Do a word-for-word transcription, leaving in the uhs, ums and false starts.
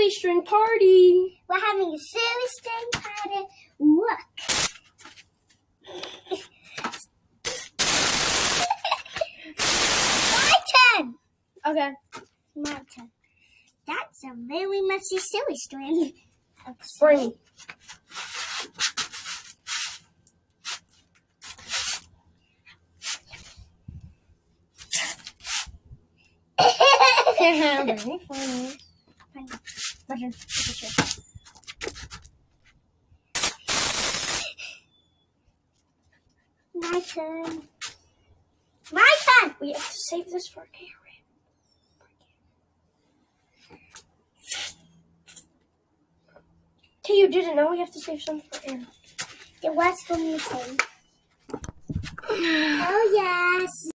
silly string party. We're having a silly string party. Look. My turn. Okay. My turn. That's a really messy silly string. Okay. Spring. Very funny. My turn. My turn. My turn. We have to save this for Aaron. Okay, you didn't know we have to save something for Aaron. Then what's going to say? Oh, yes.